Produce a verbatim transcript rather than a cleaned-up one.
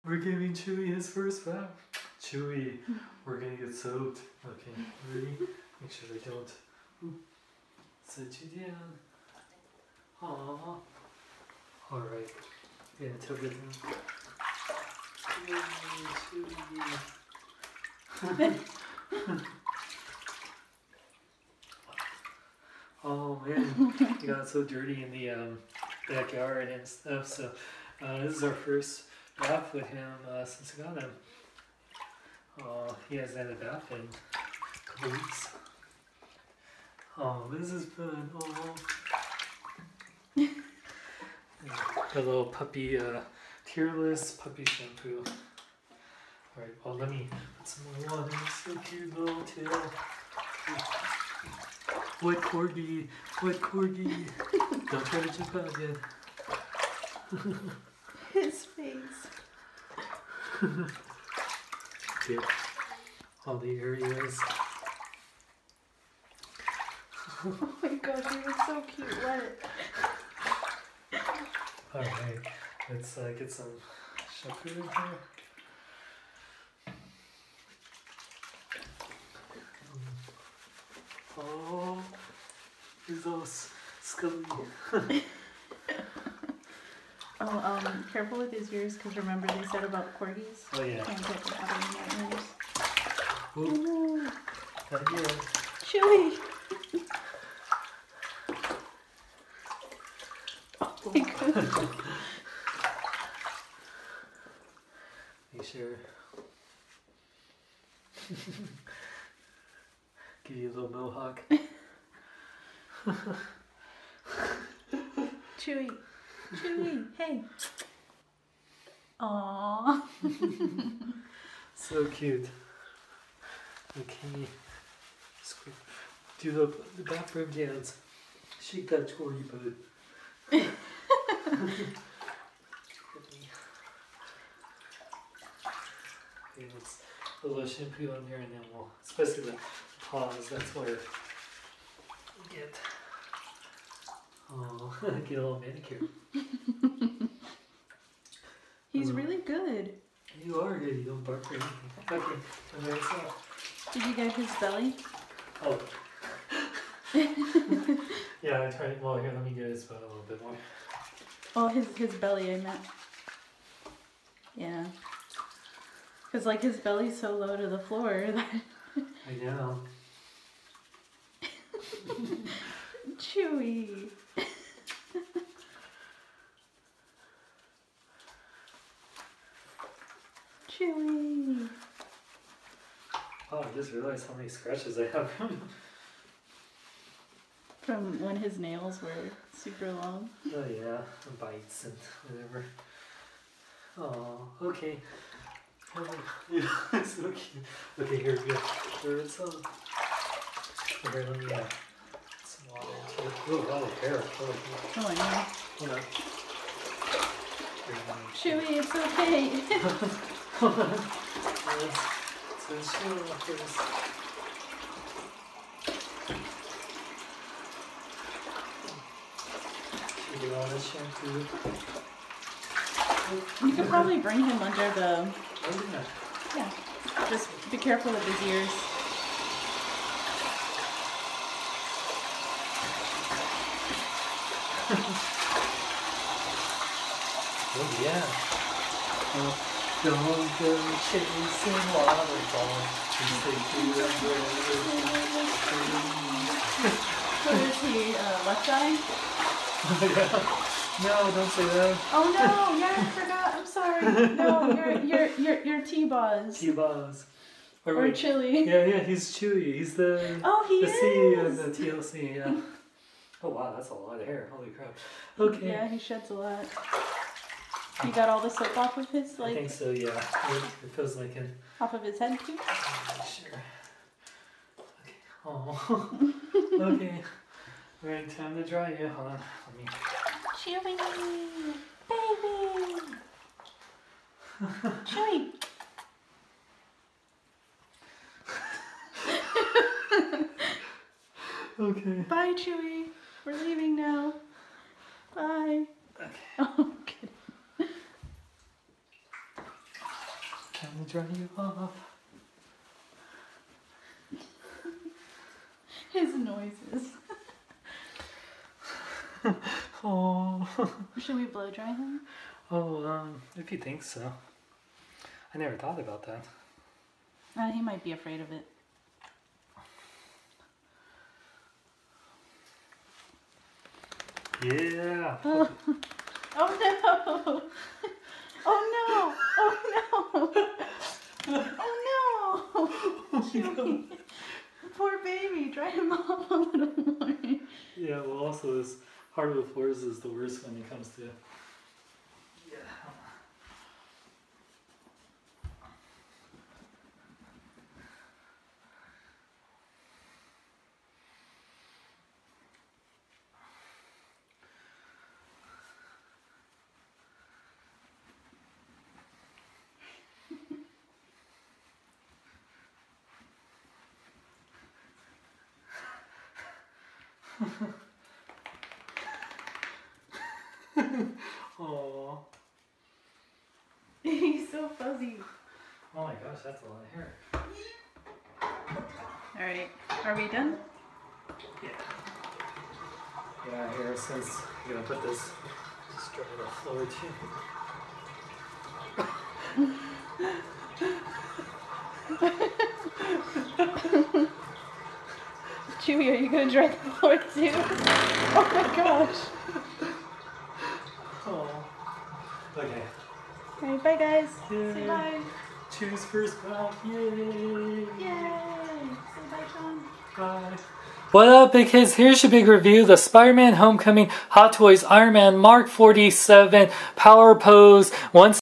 We're giving Chewy his first bath. Chewy, we're gonna get soaked. Okay, ready? Make sure they don't. Ooh. Sit you down. Aww. Alright. Yeah, tilt it down. Chewy, Chewy. Oh man, he got so dirty in the um, backyard and stuff. So uh, this is our first bath with him uh, since I got him. Uh, he hasn't had a bath in a couple weeks. Oh, this is fun. Oh, a little puppy uh, tearless puppy shampoo. All right, well let me put some more water. So cute little tail. What corgi? What corgi? Don't try to jump out yet. His face. Get all the areas. Oh my gosh, he was so cute. What? Alright, let's uh, get some shampoo in here. Oh, he's all scully. Oh, um, careful with his ears, because remember they said about corgis? Oh yeah. Can't get the water in their ears. Ooh, not again. Chewy! Oh my goodness. Make sure. Give you a little mohawk. Chewy. Chewy, hey. Aww. So cute. Okay. Squid. Do the, the bathroom dance. Shake that corgi bud. Okay, let's put a little shampoo on there and then we'll, especially the paws, that's where we get, oh, get a little manicure. He's Um, really good. You are good, you don't bark or anything. Okay, and there's that. Did you get his belly? Oh. Yeah, I tried, well here, let me get his butt a little bit more. Oh, his, his belly, I meant. Yeah. Because, like, his belly's so low to the floor that... I know. Chewy. Chewy. Oh, I just realized how many scratches I have. From when his nails were super long. Oh yeah, and bites and whatever. Oh, okay. Oh, yeah, it's so cute. Okay, here we go. There's some. Okay, let me uh, put some water into it. Oh, a lot of hair. Oh, Oh, I know. hold on. Here, let me- Chewy, it's okay. Let's, let's show off this. Should we get all this shampoo? You could probably bring him under the... Oh, yeah. Yeah. Just be careful with his ears. Oh yeah. Uh, don't go chasing waterfalls. What is he, uh, left eye? Yeah. No, don't say that. Oh no, yeah, I forgot. I'm sorry. No, you're you're you're you're T-Boz. T-Boz. Or, Or wait. Chili. Yeah, yeah, he's Chewy. He's the Oh, he the C E O of is. the T L C. Yeah. Oh wow, that's a lot of hair. Holy crap. Okay. Yeah, he sheds a lot. He got all the soap off of his I like think so. Yeah. It, it feels like it. off of his head too. Sure. Okay. Oh. Okay. All right, time to dry you. Hold on. Let me. Chewy, baby. Chewy. Okay. Bye, Chewy. We're leaving now. Bye. Okay. Oh, kidding. Time to dry you off. His noises. Oh. Should we blow dry him? Oh, um, if you think so. I never thought about that. Uh, he might be afraid of it. Yeah. Oh, oh no! Oh no! Oh no! Oh no! Chewy. Poor baby, dry him off a little more. Yeah, well also this hardwood floors is the worst when it comes to... Yeah. Oh. He's so fuzzy. Oh my gosh, that's a lot of hair. Alright, are we done? Yeah. Yeah, here since I'm gonna put this just dry the floor too. Chewy, are you gonna dry the floor too? Oh my gosh. Oh. Okay. Alright, bye guys. Yay. Say bye. Choose first back. Yay. Yay. Say bye, Sean. Bye. What up, big kids? Here's your big review. The Spider-Man Homecoming Hot Toys Iron Man Mark forty-seven Power Pose. Once